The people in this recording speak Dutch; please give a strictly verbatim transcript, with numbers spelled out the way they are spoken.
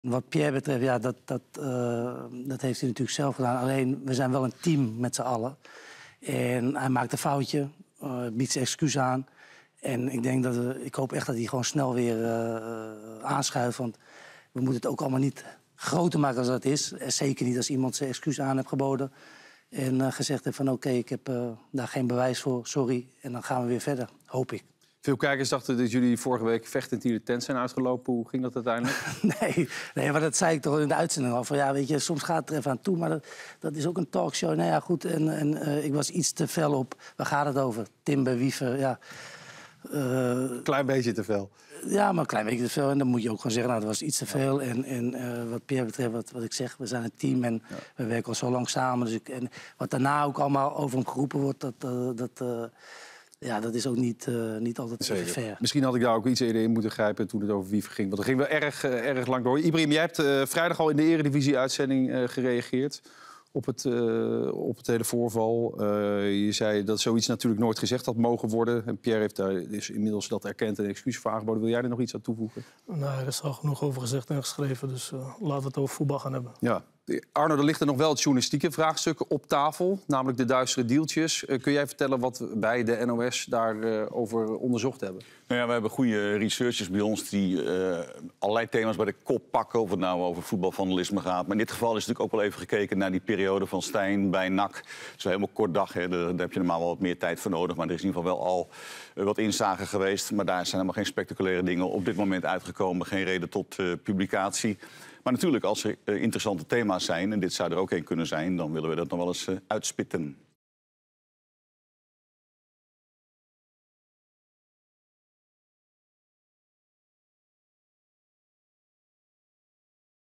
Wat Pierre betreft, ja, dat, dat, uh, dat heeft hij natuurlijk zelf gedaan. Alleen, we zijn wel een team met z'n allen. En hij maakt een foutje, uh, biedt zijn excuus aan. En ik denk dat we, ik hoop echt dat hij gewoon snel weer uh, aanschuift. Want we moeten het ook allemaal niet groter maken als dat is. En zeker niet als iemand zijn excuus aan heeft geboden. En uh, gezegd heeft van oké, okay, ik heb uh, daar geen bewijs voor, sorry. En dan gaan we weer verder, hoop ik. Veel kijkers dachten dat jullie vorige week vechtend hier de tent zijn uitgelopen. Hoe ging dat uiteindelijk? nee, nee, maar dat zei ik toch in de uitzending al. Van, ja, weet je, soms gaat het er even aan toe, maar dat, dat is ook een talkshow. Nou ja, goed, en, en uh, ik was iets te fel op. Waar gaat het over? Timber, Wiever, ja. Uh, klein beetje te veel. Ja, maar een klein beetje te veel. En dan moet je ook gewoon zeggen, nou, dat was iets te veel. En, en uh, wat Pierre betreft, wat, wat ik zeg, we zijn een team en ja. we werken al zo lang samen. Dus ik, en wat daarna ook allemaal over hem geroepen wordt, dat... Uh, dat uh, Ja, dat is ook niet, uh, niet altijd even fair. Misschien had ik daar ook iets eerder in moeten grijpen toen het over Wiever ging. Want dat ging wel erg, uh, erg lang door. Ibrahim, jij hebt uh, vrijdag al in de Eredivisie-uitzending uh, gereageerd op het, uh, op het hele voorval. Uh, je zei dat zoiets natuurlijk nooit gezegd had mogen worden. En Pierre heeft daar dus inmiddels dat erkend en excuus voor aangeboden. Wil jij er nog iets aan toevoegen? Nee, er is al genoeg over gezegd en geschreven. Dus uh, laten we het over voetbal gaan hebben. Ja. Arno, er ligt er nog wel het journalistieke vraagstuk op tafel, namelijk de duistere dealtjes. Uh, kun jij vertellen wat we bij de N O S daarover uh, over onderzocht hebben? Nou ja, we hebben goede researchers bij ons die uh, allerlei thema's bij de kop pakken. Of het nou over voetbalvandalisme gaat. Maar in dit geval is natuurlijk ook wel even gekeken naar die periode van Stijn bij N A C. Het is wel helemaal kort dag, hè. Daar, daar heb je normaal wel wat meer tijd voor nodig. Maar er is in ieder geval wel al uh, wat inzagen geweest. Maar daar zijn helemaal geen spectaculaire dingen op dit moment uitgekomen. Geen reden tot uh, publicatie. Maar natuurlijk, als er uh, interessante thema's zijn, en dit zou er ook een kunnen zijn, dan willen we dat nog wel eens uh, uitspitten.